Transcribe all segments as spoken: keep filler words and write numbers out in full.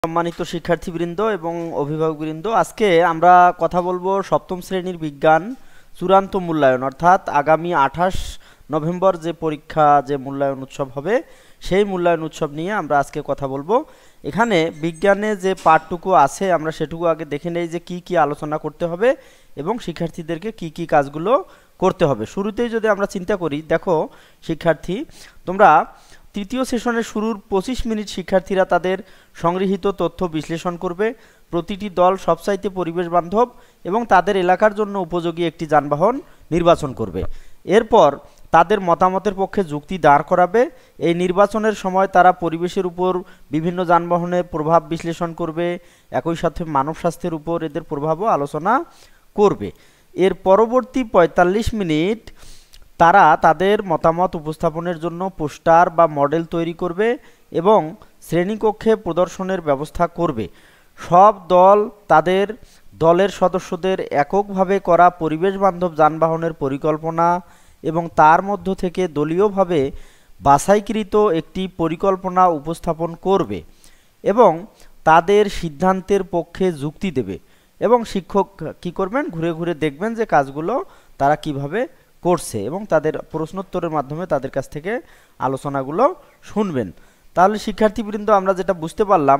সম্মানিত শিক্ষার্থীবৃন্দ এবং অভিভাবকবৃন্দ, আজকে আমরা কথা বলবো সপ্তম শ্রেণীর বিজ্ঞান চূড়ান্ত মূল্যায়ন অর্থাৎ আগামী আঠাশ নভেম্বর যে পরীক্ষা যে মূল্যায়ন উৎসব হবে সেই মূল্যায়ন উৎসব নিয়ে আমরা আজকে কথা বলবো। এখানে বিজ্ঞানে যে পাঠটুকু আছে আমরা সেটুকু আগে দেখে নেই যে কি কি আলোচনা করতে হবে এবং শিক্ষার্থীদেরকে কি কি কাজগুলো করতে হবে। শুরুতেই যদি আমরা চিন্তা করি, দেখো শিক্ষার্থী, তোমরা তৃতীয় সেশনের শুরুর পঁচিশ মিনিট শিক্ষার্থীরা তাদের সংগৃহীত তথ্য বিশ্লেষণ করবে। প্রতিটি দল সবচাইতে পরিবেশ বান্ধব এবং তাদের এলাকার জন্য উপযোগী একটি যানবাহন নির্বাচন করবে। এরপর তাদের মতামতের পক্ষে যুক্তি দাঁড় করাবে। এই নির্বাচনের সময় তারা পরিবেশের উপর বিভিন্ন যানবাহনের প্রভাব বিশ্লেষণ করবে, একই সাথে মানব স্বাস্থ্যের উপর এদের প্রভাবও আলোচনা করবে। এর পরবর্তী পঁয়তাল্লিশ মিনিট তারা তাদের মতামত উপস্থাপনের জন্য পোস্টার বা মডেল তৈরি করবে এবং শ্রেণীকক্ষে প্রদর্শনের ব্যবস্থা করবে। সব দল তাদের দলের সদস্যদের এককভাবে করা পরিবেশ বান্ধব যানবাহনের পরিকল্পনা এবং তার মধ্য থেকে দলীয়ভাবে বাছাইকৃত একটি পরিকল্পনা উপস্থাপন করবে এবং তাদের সিদ্ধান্তের পক্ষে যুক্তি দেবে। এবং শিক্ষক কি করবেন, ঘুরে ঘুরে দেখবেন যে কাজগুলো তারা কিভাবে করছে এবং তাদের প্রশ্নোত্তরের মাধ্যমে তাদের কাছ থেকে আলোচনাগুলো শুনবেন। তাহলে শিক্ষার্থীবৃন্দ, আমরা যেটা বুঝতে পারলাম,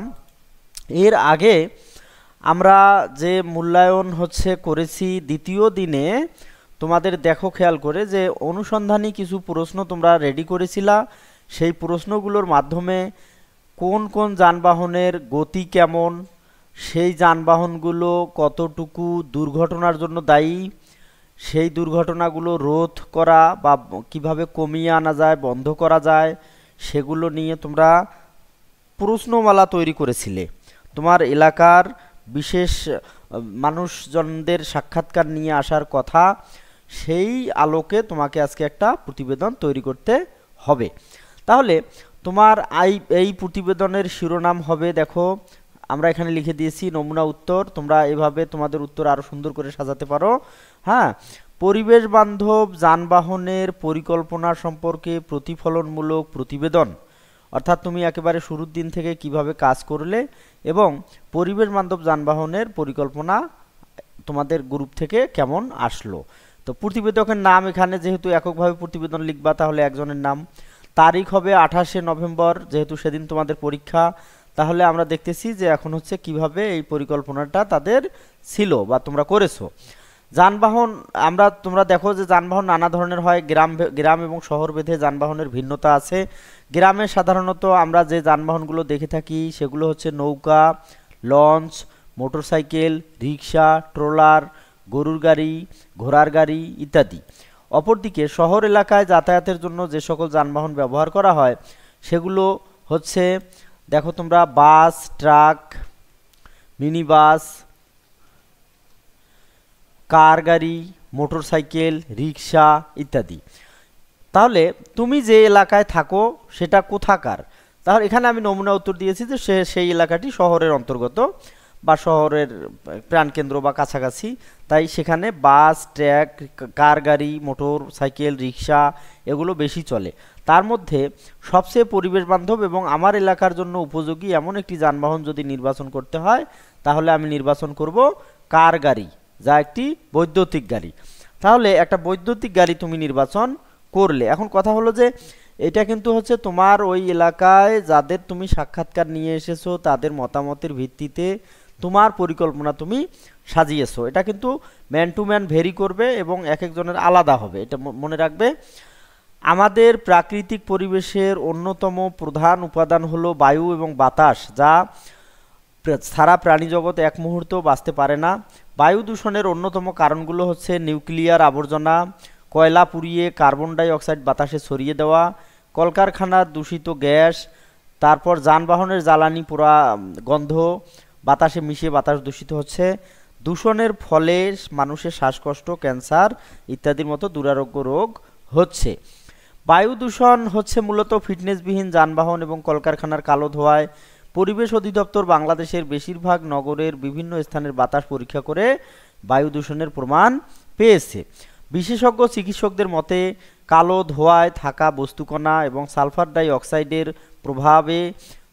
এর আগে আমরা যে মূল্যায়ন হচ্ছে করেছি দ্বিতীয় দিনে, তোমাদের দেখো খেয়াল করে যে অনুসন্ধানী কিছু প্রশ্ন তোমরা রেডি করেছিলা। সেই প্রশ্নগুলোর মাধ্যমে কোন কোন যানবাহনের গতি কেমন, সেই যানবাহনগুলো কতটুকু দুর্ঘটনার জন্য দায়ী, সেই দুর্ঘটনাগুলো রোধ করা বা কিভাবে কমিয়ে আনা যায়, বন্ধ করা যায়, সেগুলো নিয়ে তোমরা প্রশ্নমালা তৈরি করেছিলে। তোমার এলাকার বিশেষ মানুষজনদের সাক্ষাৎকার নিয়ে আসার কথা, সেই আলোকে তোমাকে আজকে একটা প্রতিবেদন তৈরি করতে হবে। তাহলে তোমার এই এই প্রতিবেদনের শিরোনাম হবে, দেখো আমরা এখানে লিখে দিয়েছি নমুনা উত্তর। তোমরা এভাবে তোমাদের উত্তর আরো সুন্দর করে সাজাতে পারো। হ্যাঁ, পরিবেশ বান্ধব যানবাহনের পরিকল্পনা সম্পর্কে প্রতিফলনমূলক প্রতিবেদন, অর্থাৎ তুমি একেবারে শুরুর দিন থেকে কিভাবে কাজ করলে এবং পরিবেশ বান্ধব যানবাহনের পরিকল্পনা তোমাদের গ্রুপ থেকে কেমন আসলো। তো প্রতিবেদকের নাম এখানে যেহেতু এককভাবে প্রতিবেদন লিখবা, তাহলে একজনের নাম। তারিখ হবে আঠাশে নভেম্বর, যেহেতু সেদিন তোমাদের পরীক্ষা। তাহলে আমরা দেখতেছি যে এখন হচ্ছে কিভাবে এই পরিকল্পনাটা তাদের ছিল বা তোমরা করেছো। যানবাহন, আমরা তোমরা দেখো যে যানবাহন নানা ধরনের হয়, গ্রাম গ্রাম এবং শহর ভেদে যানবাহনের ভিন্নতা আছে। গ্রামে সাধারণত আমরা যে যানবাহনগুলো দেখে থাকি সেগুলো হচ্ছে নৌকা, লঞ্চ, মোটরসাইকেল, রিক্সা, ট্রলার, গরুর গাড়ি, ঘোড়ার গাড়ি ইত্যাদি। অপরদিকে শহর এলাকায় যাতায়াতের জন্য যে সকল যানবাহন ব্যবহার করা হয় সেগুলো হচ্ছে, দেখো তোমরা, বাস, ট্রাক, মিনি বাস, কার গাড়ি, মোটরসাইকেল, রিক্সা ইত্যাদি। তাহলে তুমি যে এলাকায় থাকো সেটা কোথাকার, তাহলে এখানে আমি নমুনা উত্তর দিয়েছি যে সে সেই এলাকাটি শহরের অন্তর্গত বা শহরের প্রাণকেন্দ্র বা কাছাকাছি। তাই সেখানে বাস, ট্রাক, কার গাড়ি, মোটর সাইকেল, রিক্সা এগুলো বেশি চলে। তার মধ্যে সবচেয়ে পরিবেশ বান্ধব এবং আমার এলাকার জন্য উপযোগী এমন একটি যানবাহন যদি নির্বাচন করতে হয় তাহলে আমি নির্বাচন করব কার গাড়ি, যা একটি বৈদ্যুতিক গাড়ি। তাহলে একটা বৈদ্যুতিক গাড়ি তুমি নির্বাচন করলে। এখন কথা হলো যে এটা কিন্তু হচ্ছে তোমার ওই এলাকায় যাদের তুমি সাক্ষাৎকার নিয়ে এসেছো তাদের মতামতের ভিত্তিতে তোমার পরিকল্পনা তুমি সাজিয়েছো। এটা কিন্তু ম্যান টু ম্যান ভেরি করবে এবং এক একজনের আলাদা হবে, এটা মনে রাখবে। আমাদের প্রাকৃতিক পরিবেশের অন্যতম প্রধান উপাদান হলো বায়ু এবং বাতাস, যা সারা প্রাণী জগৎ এক মুহূর্ত বাঁচতে পারে না। বায়ু দূষণের অন্যতম কারণগুলো হচ্ছে নিউক্লিয়ার আবর্জনা, কয়লা পুড়িয়ে কার্বন ডাই অক্সাইড বাতাসে ছড়িয়ে দেওয়া, কলকারখানার দূষিত গ্যাস, তারপর যানবাহনের জ্বালানি পোড়া গন্ধ বাতাসে মিশে বাতাস দূষিত হচ্ছে। দূষণের ফলে মানুষের শ্বাসকষ্ট, ক্যান্সার ইত্যাদির মতো দুরারোগ্য রোগ হচ্ছে। বায়ু দূষণ হচ্ছে মূলত ফিটনেসবিহীন যানবাহন এবং কলকারখানার কালো ধোঁয়ায়। পরিবেশ অধিদপ্তর বাংলাদেশের বেশিরভাগ নগরের বিভিন্ন স্থানের বাতাস পরীক্ষা করে বায়ু দূষণের প্রমাণ পেয়েছে। বিশেষজ্ঞ চিকিৎসকদের মতে কালো ধোঁয়ায় থাকা বস্তুকণা এবং সালফার ডাই অক্সাইডের প্রভাবে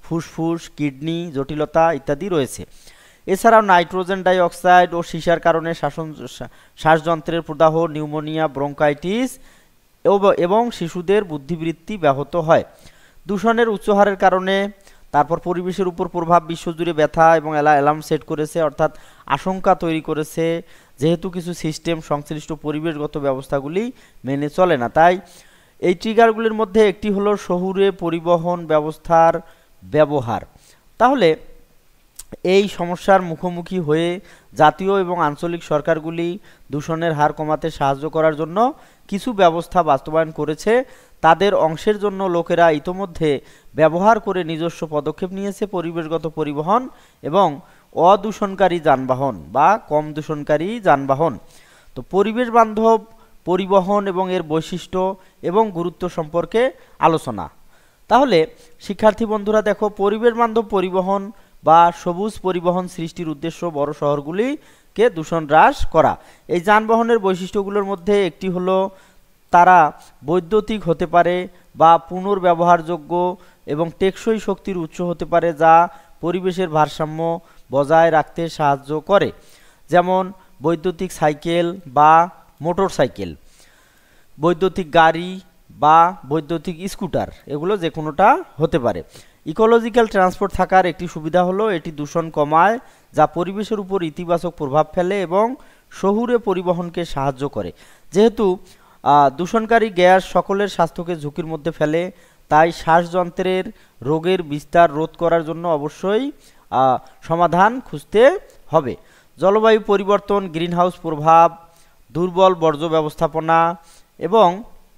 ফুসফুস, কিডনি জটিলতা ইত্যাদি রয়েছে। এছাড়াও নাইট্রোজেন ডাই অক্সাইড ও সীসার কারণে শাসন শ্বাসযন্ত্রের প্রদাহ, নিউমোনিয়া, ব্রঙ্কাইটিস এবং শিশুদের বুদ্ধিবৃত্তি ব্যাহত হয়। দূষণের উচ্চ হারের কারণে তারপর পরিবেশের উপর প্রভাব, বিশ্বজুড়ে ব্যথা এবং অ্যালার্ম সেট করেছে, অর্থাৎ আশঙ্কা তৈরি করেছে, যেহেতু কিছু সিস্টেম সংশ্লিষ্ট পরিবেশগত ব্যবস্থাগুলি মেনে চলে না। তাই এই ট্রিগারগুলির মধ্যে একটি হলো শহুরে পরিবহন ব্যবস্থার ব্যবহার। তাহলে এই সমস্যার মুখোমুখি হয়ে জাতীয় এবং আঞ্চলিক সরকারগুলি দূষণের হার কমাতে সাহায্য করার জন্য কিছু ব্যবস্থা বাস্তবায়ন করেছে। তাদের অংশের জন্য লোকেরা ইতোমধ্যে ব্যবহার করে নিজস্ব পদক্ষেপ নিয়েছে। পরিবেশগত পরিবহন এবং অদূষণকারী যানবাহন বা কম দূষণকারী যানবাহন। তো পরিবেশ বান্ধব পরিবহন এবং এর বৈশিষ্ট্য এবং গুরুত্ব সম্পর্কে আলোচনা। তাহলে শিক্ষার্থী বন্ধুরা দেখো, পরিবেশ বান্ধব পরিবহন বা সবুজ পরিবহন সৃষ্টির উদ্দেশ্য বড় শহরগুলিকে দূষণ হ্রাস করা। এই যানবাহনের বৈশিষ্ট্যগুলোর মধ্যে একটি হলো তারা বৈদ্যুতিক হতে পারে বা পুনর্ব্যবহারযোগ্য এবং টেকসই শক্তির উৎস হতে পারে, যা পরিবেশের ভারসাম্য বজায় রাখতে সাহায্য করে। যেমন বৈদ্যুতিক সাইকেল বা মোটর সাইকেল, বৈদ্যুতিক গাড়ি বা বৈদ্যুতিক স্কুটার, এগুলো যে কোনোটা হতে পারে। ইকোলজিক্যাল ট্রান্সপোর্ট থাকার একটি সুবিধা হলো এটি দূষণ কমায়, যা পরিবেশের উপর ইতিবাচক প্রভাব ফেলে এবং শহুরে পরিবহনকে সাহায্য করে। যেহেতু দূষণকারী গ্যাস সকলের স্বাস্থ্যকে ঝুঁকির মধ্যে ফেলে, তাই শ্বাসযন্ত্রের রোগের বিস্তার রোধ করার জন্য অবশ্যই সমাধান খুঁজতে হবে। জলবায়ু পরিবর্তন, গ্রিনহাউস প্রভাব, দুর্বল বর্জ্য ব্যবস্থাপনা এবং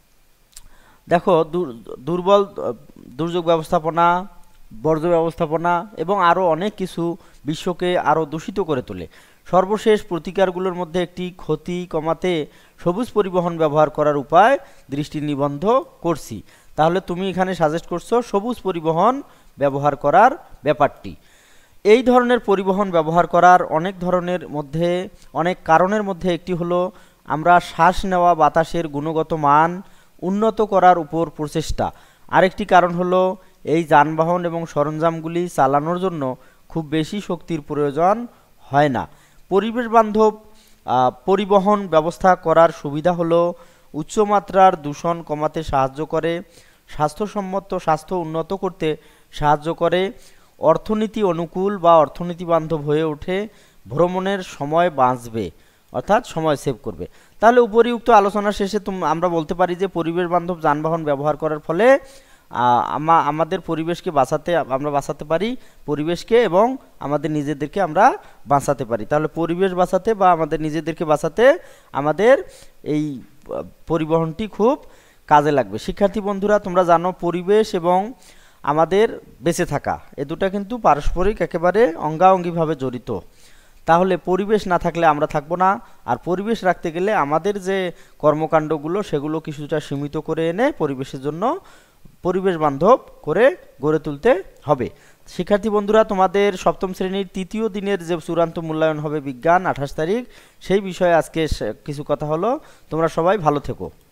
দেখো দুর্বল দুর্যোগ ব্যবস্থাপনা, বর্জ্য ব্যবস্থাপনা এবং আরও অনেক কিছু বিশ্বকে আরও দূষিত করে তোলে। সর্বশেষ প্রতিকারগুলোর মধ্যে একটি ক্ষতি কমাতে সবুজ পরিবহন ব্যবহার করার উপায় দৃষ্টি নিবদ্ধ করছি। তাহলে তুমি এখানে সাজেস্ট করছো সবুজ পরিবহন ব্যবহার করার ব্যাপারটি। এই ধরনের পরিবহন ব্যবহার করার অনেক ধরনের মধ্যে অনেক কারণের মধ্যে একটি হলো আমরা শ্বাস নেওয়া বাতাসের গুণগত মান উন্নত করার উপর প্রচেষ্টা। আরেকটি কারণ হলো এই যানবাহন এবং সরঞ্জামগুলি চালানোর জন্য খুব বেশি শক্তির প্রয়োজন হয় না। পরিবেশ বান্ধব পরিবহন ব্যবস্থা করার সুবিধা হলো উচ্চমাত্রার দূষণ কমাতে সাহায্য করে, স্বাস্থ্যসম্মত স্বাস্থ্য উন্নত করতে সাহায্য করে, অর্থনীতি অনুকূল বা অর্থনীতি বান্ধব হয়ে ওঠে, ভ্রমণের সময় বাঁচবে অর্থাৎ সময় সেভ করবে। তাহলে উপরিউক্ত আলোচনা শেষে আমরা বলতে পারি যে পরিবেশ বান্ধব যানবাহন ব্যবহার করার ফলে আমাদের পরিবেশকে বাঁচাতে আমরা বাঁচাতে পারি, পরিবেশকে এবং আমাদের নিজেদেরকে আমরা বাঁচাতে পারি। তাহলে পরিবেশ বাঁচাতে বা আমাদের নিজেদেরকে বাঁচাতে আমাদের এই পরিবহনটি খুব কাজে লাগবে। শিক্ষার্থী বন্ধুরা, তোমরা জানো পরিবেশ এবং আমাদের বেঁচে থাকা এ দুটা কিন্তু পারস্পরিক একেবারে অঙ্গাঅঙ্গিভাবে জড়িত। তাহলে পরিবেশ না থাকলে আমরা থাকবো না, আর পরিবেশ রাখতে গেলে আমাদের যে কর্মকাণ্ডগুলো সেগুলো কিছুটা সীমিত করে এনে পরিবেশের জন্য পরিবেশ বান্ধব করে গড়ে তুলতে হবে। শিক্ষার্থী বন্ধুরা, তোমাদের সপ্তম শ্রেণীর তৃতীয় দিনের যে চূড়ান্ত মূল্যায়ন হবে বিজ্ঞান আঠাশ তারিখ, সেই বিষয়ে আজকে কিছু কথা হলো। তোমরা সবাই ভালো থেকো।